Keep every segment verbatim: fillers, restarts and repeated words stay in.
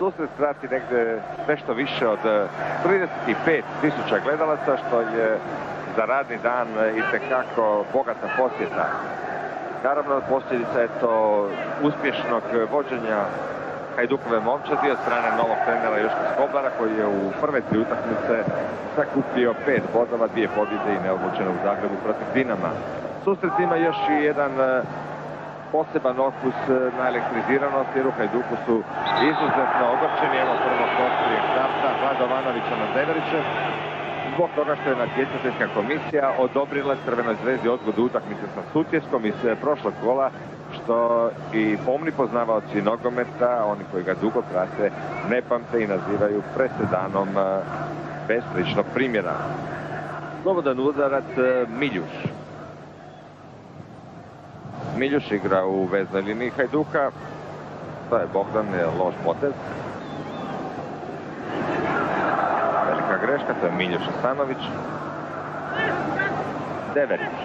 susret prati negdje nešto više od trideset pet tisuća gledalaca, što je za radni dan itekako bogata posjeta. Naravno, posljedica je to uspješnog vođenja Hajdukove momčadi od strane novog trenera Joška Skoblara, koji je u prve tri utakmice sakupio pet bodova, dvije pobjede i neodlučeno u Zagrebu protiv Dinama. Susret ima još i jedan poseban okus na elektriziranost, jer u Hajduku su izuzetno ogorčeni. Evo prvog posljednjeg starta Radovanovića nad Deverićem, zbog toga što je natjecateljska komisija odobrila Crvenoj zvezdi odgodu utakmice sa Sutjeskom iz prošlog kola, što i pomni poznavaoci nogometa, oni koji ga dugo prate, ne pamte i nazivaju presedanom bez sličnog primjera. Slobodan udarac Miljuš. Miljuš igra u veznoj liniji Hajduka. To je Bogdan, je loš potez. Velika greška, to je Miljuš Asanović. Deverić.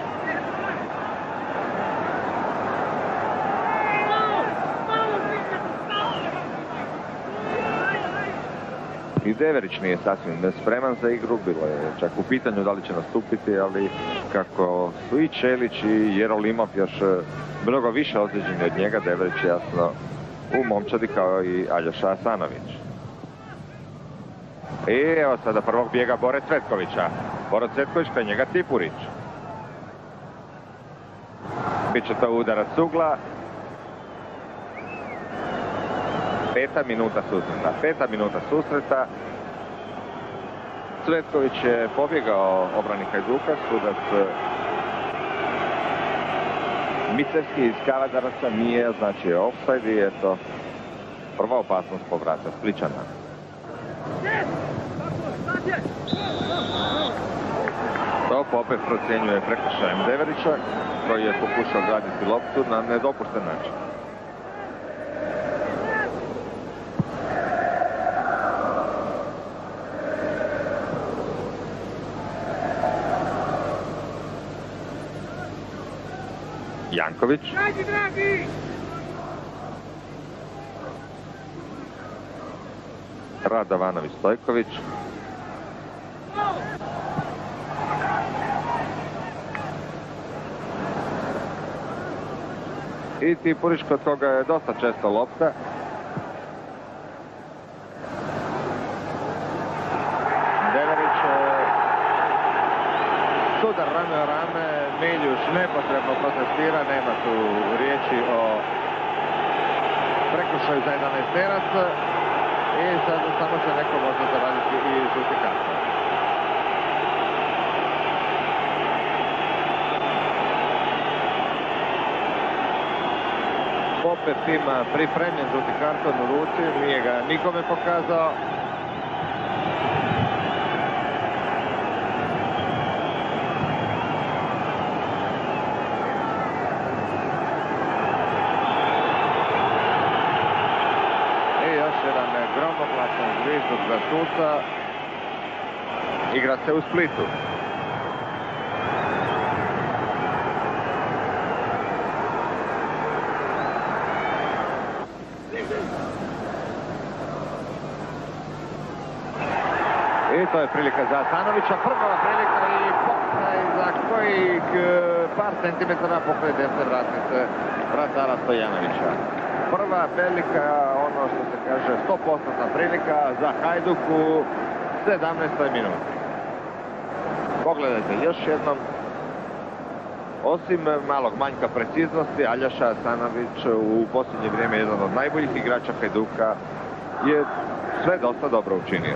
I Deverić nije sasvim spreman za igru, bilo je čak u pitanju da li će nastupiti, ali kako su i Čelić i Jerolimov još mnogo više ozlijeđeni od njega, Deverić je jasno u momčadi kao i Aljoša Asanović. I evo sada prvog bijega Bore Cvetkovića. Boro Cvetković, pa njega Tipurić. Biće to udarac ugla. Peta minuta susreta. Peta minuta susreta. Cvetković je pobjegao obrani Hajduka. Sudac Micevski iz Kaladaraca nije označio offside i eto prva opasnost povrata Spličana. To Popov procjenjuje prekršajem Deverića, koji je pokušao graditi loptu na nedopušten način. Janković. Radovanović Stojković. I Tipurić, kod koga je dosta često lopta. Deverić. Sudar rame o rame. Miljuš nepotrebno protestira, nema tu riječi o prekršaju za jedanaesterac i sad samo će neko možda zaraditi i žuti karton. Opet ima pripremljen žuti karton u ruci, nije ga nikome pokazao. Gromoglasan zvižduk za suca. Igra se u Splitu. I to je prilika za Asanovića. Prva prilika i pokraj za kojih par centimetara pokraj desne vratnice vratara Stojanovića. Prva prilika, ono što se kaže sto posto prilika za Hajduk u sedamnaestoj minuti. Pogledajte još jednom. Osim malog manjka preciznosti, Aljoša Asanović u posljednje vrijeme jedan od najboljih igrača Hajduka je sve dosta dobro učinio.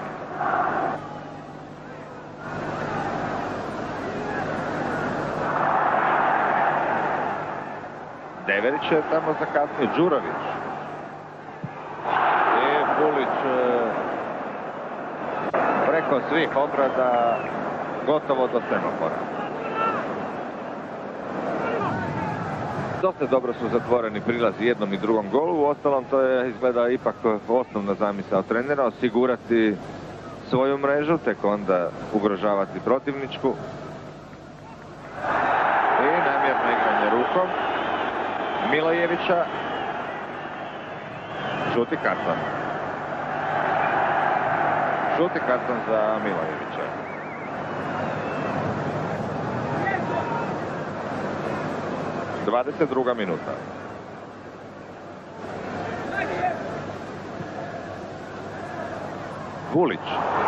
Deverić je tamo zakasnio, Đurović. I Bulić preko svih ograda, gotovo do semafora. Dosta dobro su zatvoreni prilazi jednom i drugom golu. U ostalom, to je izgleda ipak osnovna zamisao trenera, osigurati svoju mrežu, tek onda ugrožavati protivničku. I namjerno igranje rukom Milojevića. Žuti karton. Žuti karton za Milojevića. dvadeset druga minuta. Vulić.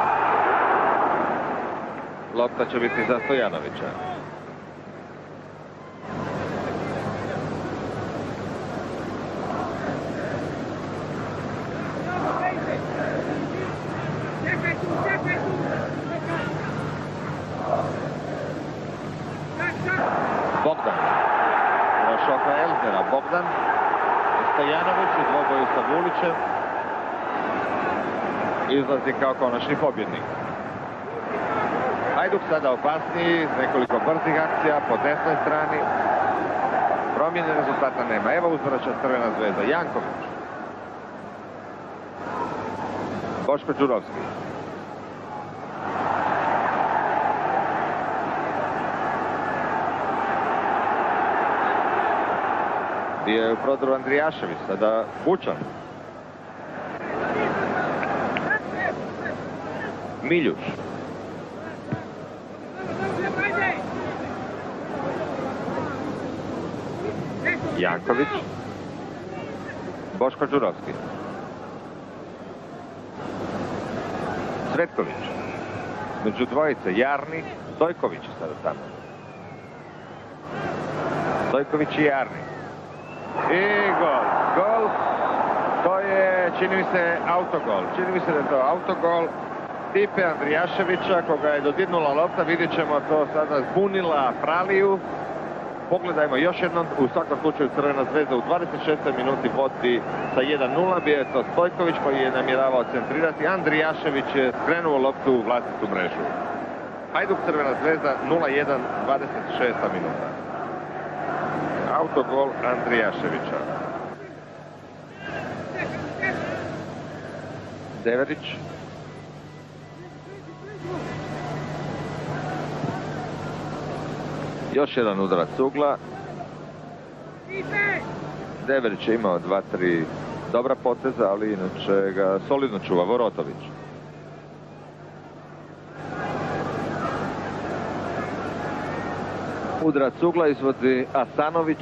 Lopta će biti za Stojanovića. Bogdan. Šoka Elzera. Bogdan. Stojanović u dvoboju sa Vulićem. Izlazi kao konačni pobjednik. Hajduk sada opasniji, nekoliko brzih akcija po desnoj strani. Promjene rezultata nema. Evo uzvraća Crvena zvezda. Janković. Boško Đurovski. Bio je u prodoru Andrijašević, sada Bučan. Miljuš. Janković. Boško Đurovski. Cvetković. Među dvojice Jarni, Stojković je sada tamo. Stojković i Jarni. I gol. Gol. To je, čini mi se, autogol. Čini mi se da je to autogol Stipe Andrijaševića, koga je dodirnula lopta. Vidjet ćemo to sada zbunila Fraliju. Pogledajmo još jednom, u svakom slučaju Crvena zvezda u dvadeset šestoj minuti vodi sa jedan nula. Bio je to Stojković koji je namjeravao centrirati. Andrijašević je skrenuo loptu u vlastitu mrežu. Hajduk Crvena zvezda nula jedan, dvadeset šesta minuta. Autogol Andrijaševića. Deverić. Još jedan udarac ugla. Deverić je imao dva, tri dobra poteza, ali inače ga solidno čuva Vorotović. Udarac ugla izvodi Asanović.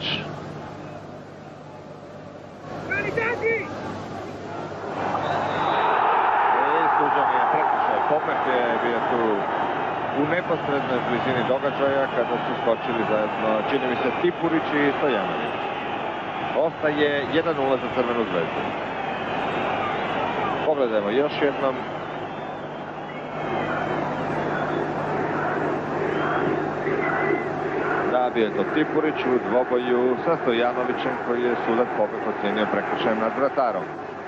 I suđen je prekršaj. Popek je bio tu u neposrednoj blizini događaja kada su skočili zajedno, čini mi se, Tipurić i Stojanović. Ostaje jedan nula za Crvenu zvezdu. Pogledajmo još jednom. Da, bio je to Tipurić u dvoboju sa Stojanovićem koji je sudac Popek ocijenio prekršajem nad vratarom.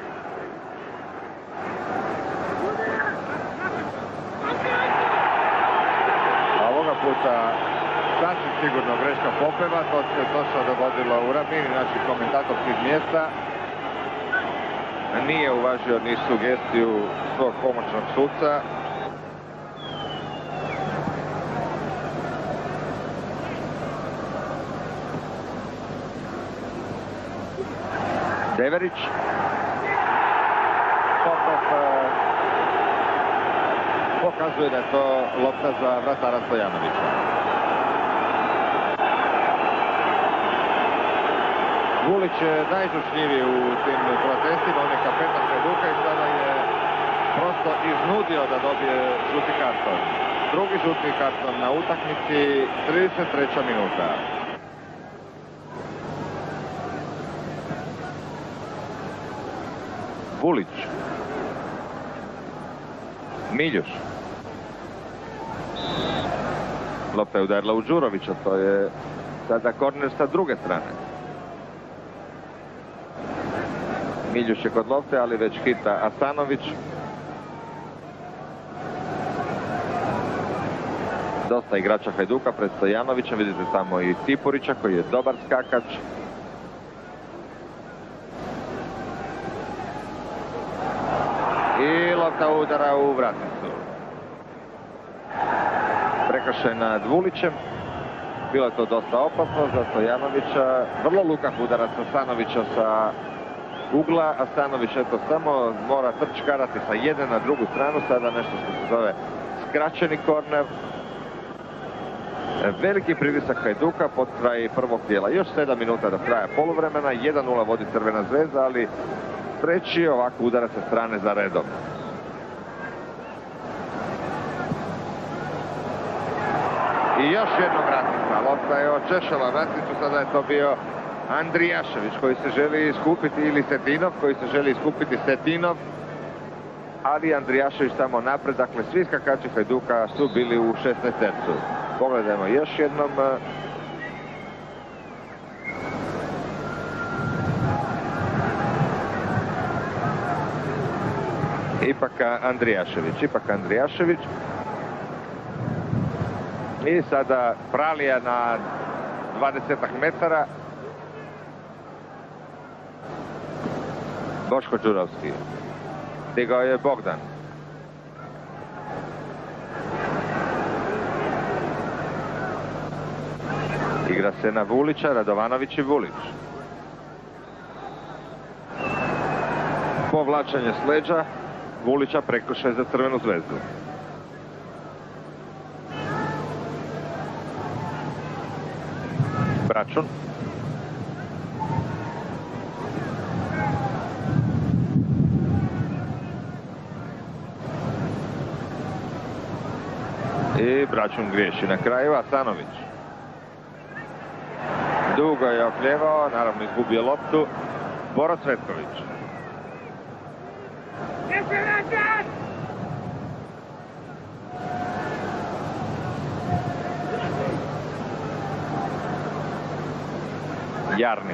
Puta sasvim sigurno greška Popeva, to se točno dogodilo u ravnini naših komentatorskih mjesta. Nije uvažio ni sugestiju svog pomoćnog suca. Deverić. Popov pokazuje da je to lopta za vratara Stojanovića. Vulić je najžučljiviji u tim protestima, on je kapetan Hajduka i sada je prosto iznudio da dobije žuti karton. Drugi žuti karton na utakmici, trideset treća minuta. Vulić. Miljuš. Lopta je udarila u Đurovića, to je sada korner sa druge strane. Miljuš je kod lopte, ali već hita Asanović. Dosta igrača Hajduka pred Stojanovićem, vidite tamo i Tipurića koji je dobar skakač. I lopta udara u vratnicu. Prekršaj nad Vulićem. Bilo je to dosta opasno za Stojanovića. Vrlo lukav udarac Asanovića sa ugla, a Stanović eto samo mora trčkarati sa jedne na drugu stranu, sada nešto što se zove skraćeni korner. Veliki pritisak Hajduka pod kraj prvog dijela. Još sedam minuta do kraja poluvremena, jedan nula vodi Crvena zvezda, ali treći ovako udara sa strane za redom. I još jednom Ratnica, lopta je očešala Ratnicu, sada je to bio Andrijašević koji se želi iskupiti, ili Setinov koji se želi iskupiti Setinov, ali Andrijašević samo napred, dakle svi skakači Hajduka su bili u šesnaestercu. Pogledajmo još jednom. Ipak Andrijašević, ipak Andrijašević. I sada Pralija na dvadesetak metara. Boško Đurovski. Stigao je Bogdan. Igra se na Vulića, Radovanović i Vulić. Povlačenje s leđa Vulića, prekršaj za Crvenu zvezdu. Bračun. I Bračun griješi na kraju, Asanović. Dugo je okljevao, naravno izgubio loptu. Boro Cvetković. Jarni.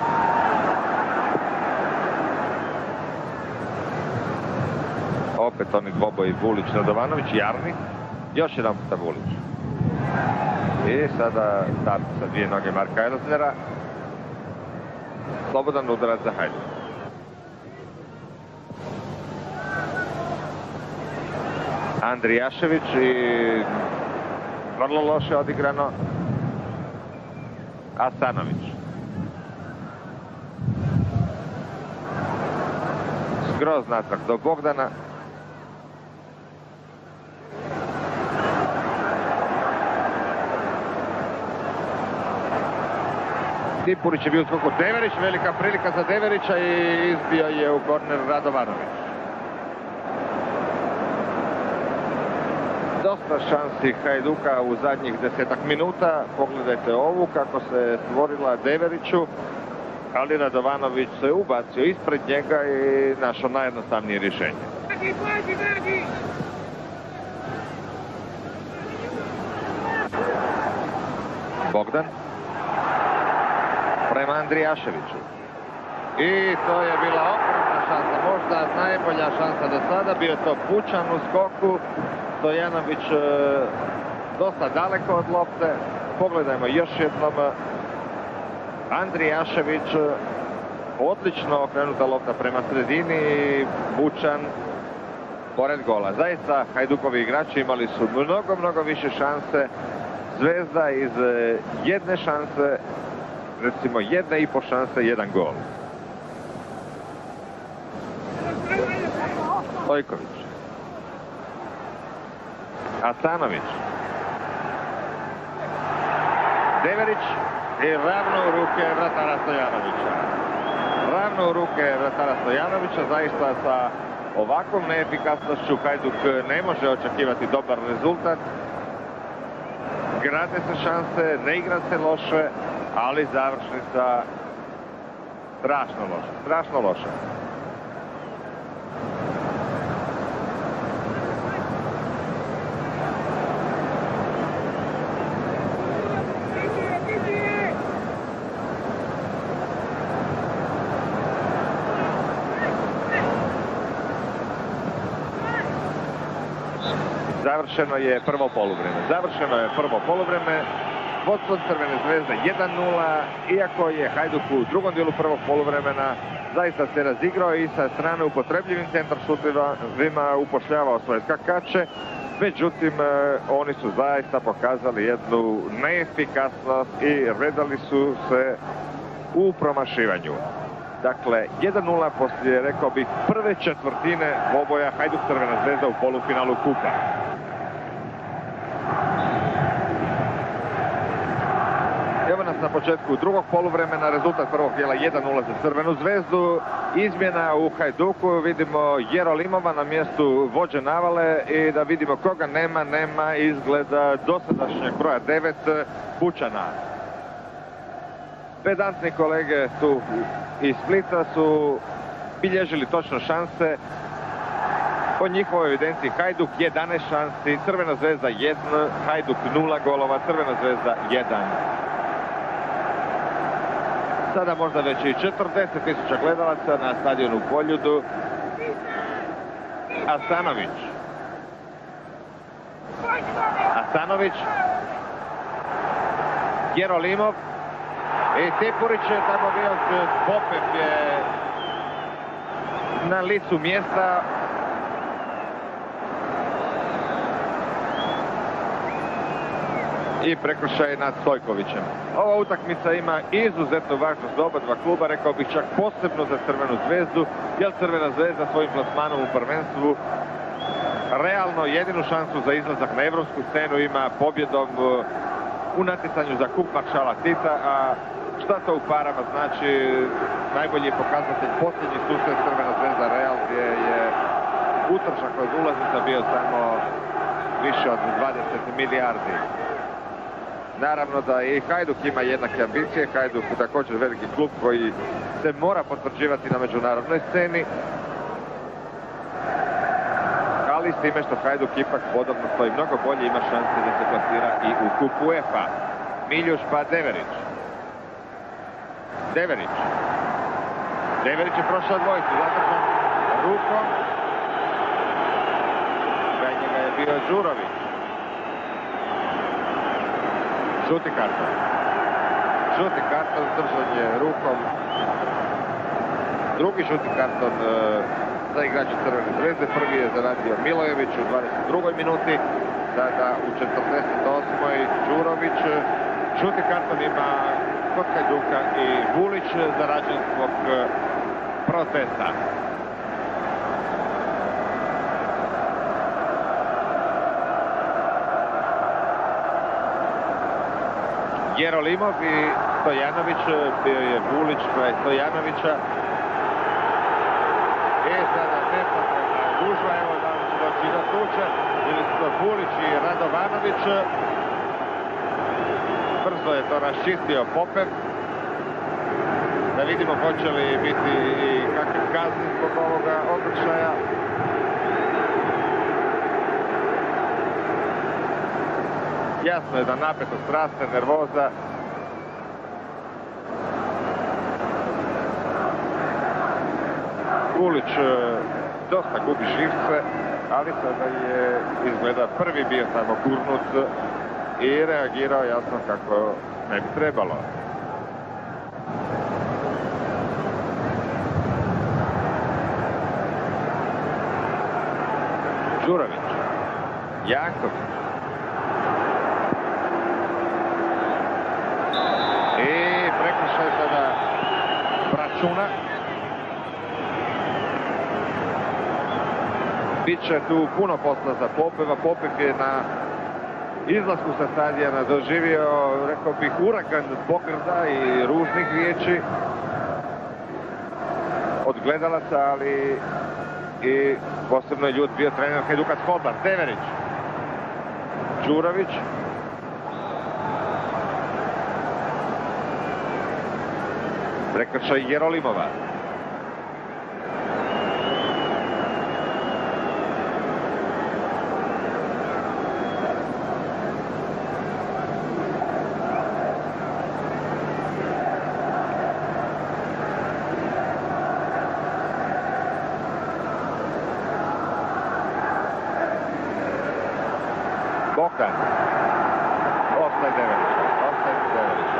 Opet oni dvoboji Vulić, Radovanović, Jarni. Još jedan puta Vulić. I sada start sa dvije noge Marka Elznera. Slobodan udarac za Hajduk. Andrijašević i vrlo loše odigrano. Asanović. Skroz natrag do Bogdana. Stipurić je bio u skoku Deverić, velika prilika za Deverića i izbio je u korner Radovanović. Dosta šansi Hajduka u zadnjih desetak minuta. Pogledajte ovu kako se stvorila Deveriću, ali Radovanović se ubacio ispred njega i našao najjednostavnije rješenje. Bogdan. Prema Andrijaševiću. I to je bila ogromna šansa, možda najbolja šansa do sada. Bio je to Pučan u skoku. Stojanović e, dosta daleko od lopte. Pogledajmo još jednom. Andrijašević, odlično okrenuta lopta prema sredini. Pučan pored gola. Zaista Hajdukovi igrači imali su mnogo, mnogo više šanse. Zvezda iz jedne šanse, recimo jedne i po šanse, jedan gol. Stojković. Asanović. Deverić i ravno u ruke vratara Stojanovića. Ravno u ruke vratara Stojanovića, zaista sa ovakvom neefikasnošću Hajduk ne može očekivati dobar rezultat. Grade se šanse, ne igra se loše, ali završnica strašno loša, strašno loša. Završeno je prvo poluvreme. Završeno je prvo poluvreme. Vodstvo Crvene zvezde jedan nula, iako je Hajduk u drugom dijelu prvog poluvremena zaista se razigrao i sa strane upotrebljivim centar šutovima upošljavao svoje skakače. Međutim, oni su zaista pokazali jednu neefikasnost i redali su se u promašivanju. Dakle, jedan nula poslije, rekao bih, prve četvrtine dvoboja Hajduk Crvena Zvezda u polufinalu kupa. Evo nas na početku drugog poluvremena, rezultat prvog dijela jedan nula za Crvenu Zvezdu. Izmjena u Hajduku, vidimo Jerolimova na mjestu vođe navale i da vidimo koga nema, nema izgleda dosadašnjeg broja devet Pučana. Pedantni kolege tu iz Splita su bilježili točno šanse. Po njihovoj evidenciji Hajduk jedanaest šansi, Crvena Zvezda jedan, Hajduk nula golova, Crvena Zvezda jedan. Sada možda već i četrdeset tisuća gledalaca na stadionu u Poljudu. Asanović. Asanović. Jerolimov. I Tipurić je tamo bio, Popev je na licu mjesta. I prekršaj nad Stojkovićem. Ova utakmica ima izuzetnu važnost za oba dva kluba, rekao bih čak posebno za Crvenu Zvezdu, jer Crvena Zvezda svojim plasmanom u prvenstvu realno jedinu šansu za izlazak na evropsku scenu ima pobjedom u natjecanju za kup maršala Tita, a šta to u parama znači, najbolji je pokazatelj posljednji susret Crvena Zvezda Real, gdje je utrošak od ulaznica bio samo više od dvadeset milijardi. Naravno da i Hajduk ima jednake ambicije, Hajduk je također veliki klub koji se mora potvrđivati na međunarodnoj sceni, ali s time što Hajduk ipak podobno stoji mnogo bolje, ima šanse da se plasira i u kupu UEFA. Miljuš pa Deverić. Deverić. Deverić je prošao dvojicu, zadržan rukom. Kraj njega je bio Đurović. Žuti karton. Žuti karton, držan je rukom. Drugi žuti karton e, za igrača Crvene Zvezde. Prvi je zaradio Milojević u dvadeset drugoj minuti. Sada u četrdeset osmoj Đurović. Žuti karton ima kod Hajduka i Vulić zarađen zbog protesta. Jerolimov i Stojanović, bio je Vulić kraj Stojanovića. I sada nepotrebna gužva, evo da li će doći do tuče, ili su to Vulić i Radovanović. Brzo je to raščistio Popev. Da vidimo hoće li biti i kakve kazne zbog ovoga obršaja. Jasno je da napetost raste, nervoza. Vulić dosta gubi živce, ali sada je izgleda prvi bio tamo gurnut i reagirao jasno kako ne bi trebalo. Đurović. Janković. I prekršaj sada Bračuna. Biće tu puno posla za Popeva. Popev je na izlasku sa stadijana doživio, rekao bih, uragan pogrda i ružnih riječi od gledalaca, ali i posebno je ljud bio trener Hajduka Skobar. Deverić. Đurović. Prekršaj Jerolimova. Bokan. Offside Deverića. Offside Deverića.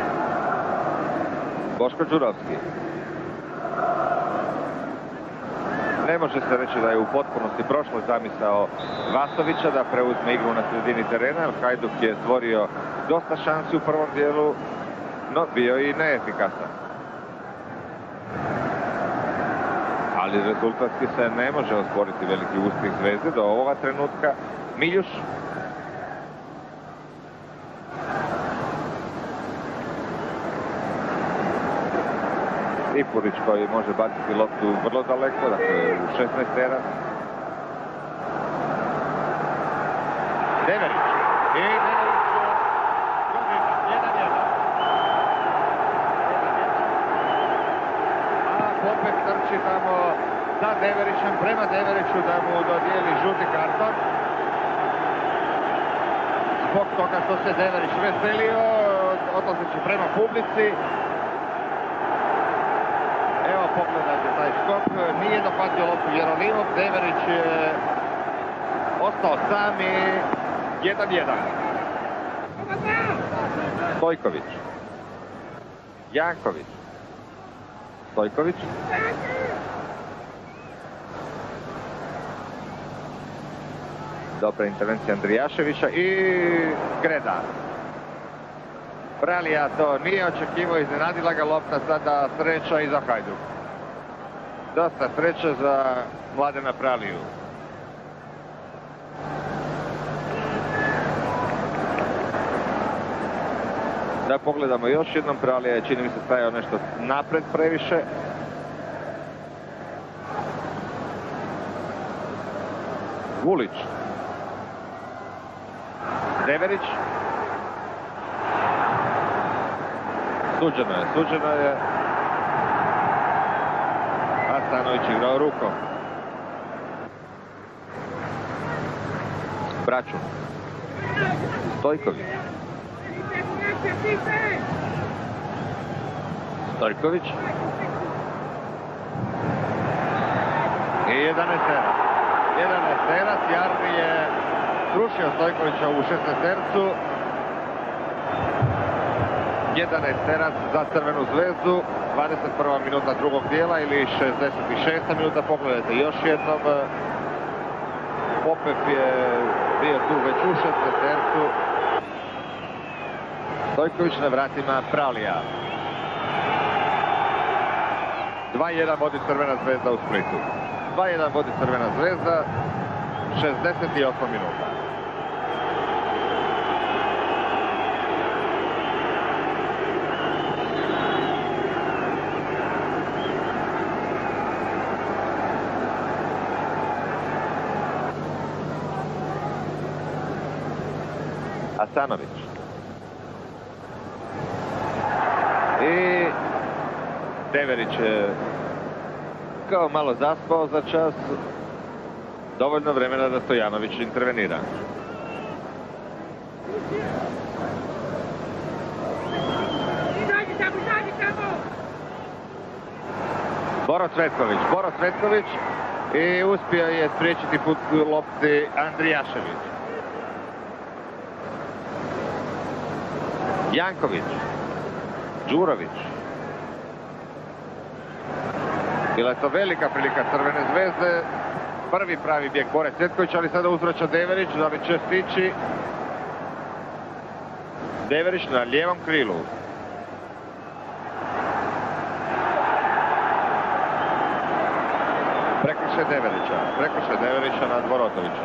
Boško Đurovski. može se reći da je u potpunosti prošla zamisao Vasovića da preuzme igru na sredini terena, jer Hajduk je stvorio dosta šansi u prvom dijelu, no bio i neefikasan. Ali rezultatski se ne može osporiti veliki uspjeh Zvezde do ovoga trenutka. Miljuš. Ipurić koji može baciti loptu vrlo daleko, dakle u šesnaest terac. Deverić. I Deverić jedan jedan. A Popek trči tamo za Deverićem, prema Deveriću da mu dodijeli žuti karton. Zbog toga što se Deverić veselio, odlazeći prema publici. Evo pogledajte taj skok, nije dohvatio loptu Jerolimov, Deverić je ostao sam i jedan jedan. Stojković. Janković. Stojković. Dobra intervencija Andrijaševića i Greda. Pralija to nije očekivao, iznenadila ga lopta, sada sreća i za Hajduk. Dosta sreće za Mladena Praliju. Da pogledamo još jednom, Pralija je, čini mi se, stajao nešto napred previše. Vulić. Deverić. Suđeno je, suđeno je. A Stanović igrao rukom. Bračun. Stojković. Stojković. I jedanaest terac. jedanaest terac, Jarni je srušio Stojkovića u šesnaestercu. jedanaest terac za Crvenu Zvezdu, dvadeset prva minuta drugog dijela ili šezdeset šesta minuta. Pogledajte još jednom. Popep je bio tu već u šesnaestercu. Stojković na vratima Pralija. dva jedan vodi Crvena Zvezda u Splitu. dva jedan vodi Crvena Zvezda, šezdeset osam minuta. Asanović. I Deverić je kao malo zaspao za čas. Dovoljno vremena da Stojanović intervenira. Boro Cvetković. Boro Cvetković i uspio je spriječiti put lopti Andrijašević. Janković. Đurović. Bila je to velika prilika Crvene Zvezde. Prvi pravi bijeg Bore Cvetković, ali sada uzvraća Deverić da li će stići. Deverić na lijevom krilu. Prekršaj Deverića. Prekršaj Deverića nad Borotovića.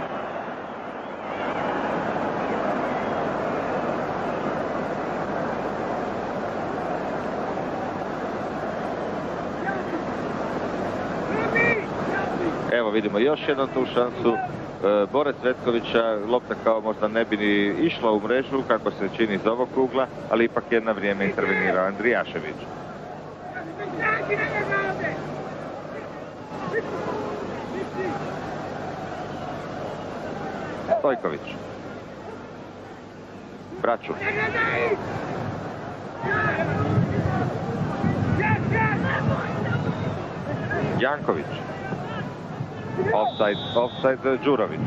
Evo vidimo još jednu tu šansu e, Bore Cvetkovića. Lopta kao možda ne bi ni išla u mrežu kako se čini iz ovog ugla, ali ipak je na vrijeme intervenirao Andrijašević. Stojković. Bračun. Janković. Offside, offside Đurović.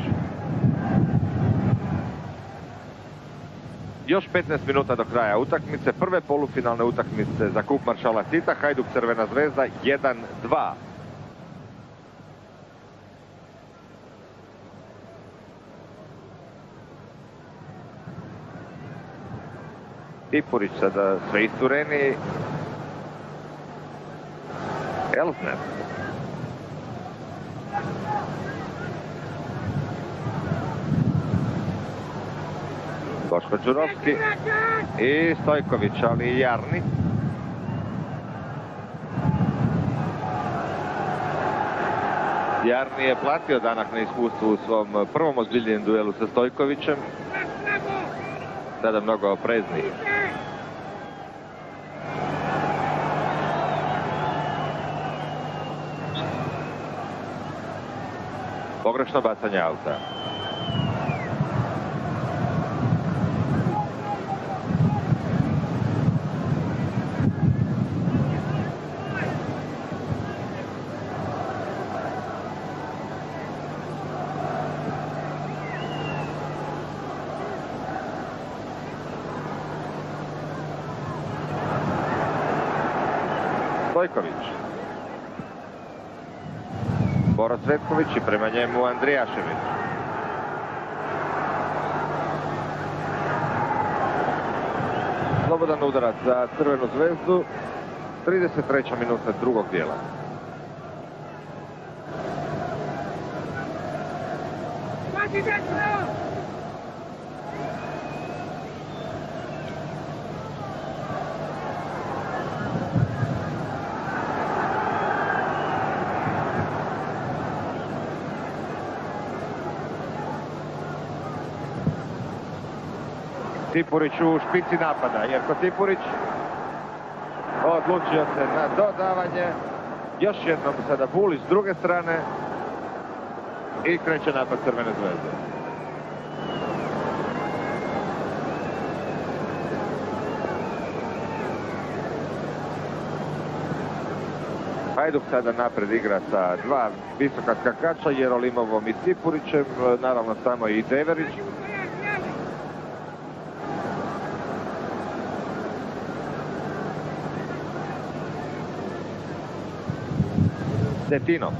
Još petnaest minuta do kraja utakmice, prve polufinalne utakmice za kup Maršala Tita. Hajduk Crvena Zvezda jedan dva. Tipurić sada sve istureniji. Elsner. Boško Đurovski i Stojković, ali i Jarni. Jarni je platio danak na iskustvu u svom prvom ozbiljnijem duelu sa Stojkovićem. Sada mnogo oprezniji. Pogrešno bacanje auta. Stojković. Boro Cvetković i prema njemu Andrijašević. Slobodan udarac za Crvenu zvezdu. trideset treća minuta drugog dijela. Tipurić u špici napada. Jerko Tipurić odlučio se na dodavanje. Još jednom sada Bulić s druge strane i kreće napad Crvene zvezde. Hajduk sada napred igra sa dva visoka skakača, Jerolimovom i Tipurićem, naravno samo i Deverić. Detino.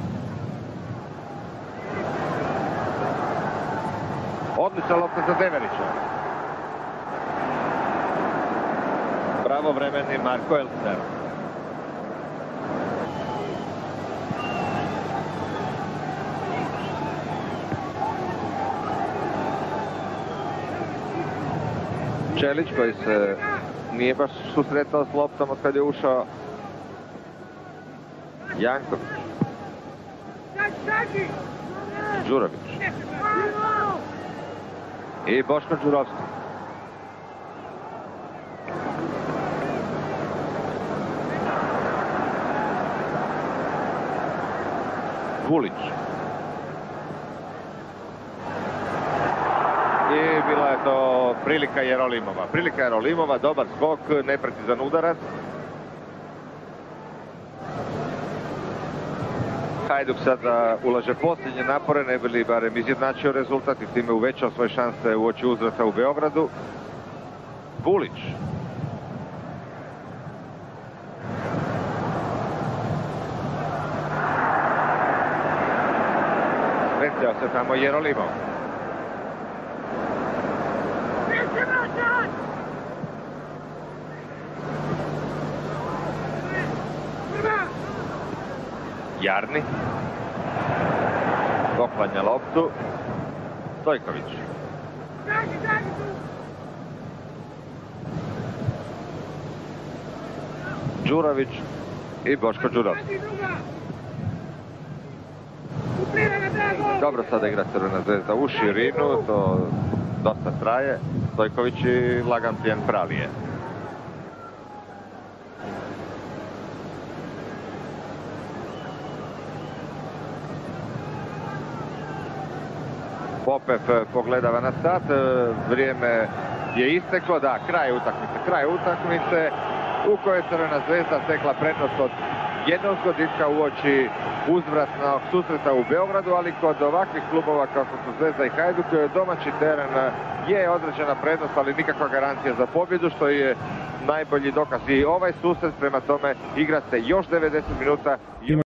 Odlična lopta za Deverića. Pravovremeni Marko Elsner. Čelić koji se nije baš susretao s loptom od kad je ušao. Janković. Đurović. I Boško Đurovski. Bulić. I bila je to prilika Jerolimova. Prilika Jerolimova, dobar skok, neprecizan udarac. Hajduk sada ulaže posljednje napore, ne bi li barem izjednačio rezultat i time uvećao svoje šanse uoči uzvrata u Beogradu. Bulić. Vratio se tamo Jerolimov. Jarni. Poklanja loptu. Stojković. Đurović i Boško Đurovski. Dobro sada igra Crvena zvezda u širinu, to dosta traje. Stojković i lagan plijen Pralije. Popev pogledava na sat, vrijeme je isteklo, da, kraj utakmice, kraj utakmice u kojoj Crvena zvezda stekla prednost od jednog goditka uoči uzvratnog susreta u Beogradu, ali kod ovakvih klubova kao što su Zvezda i Hajduk, domaći teren je određena prednost, ali nikakva garancija za pobjedu, što je najbolji dokaz i ovaj susret. Prema tome igra se još devedeset minuta.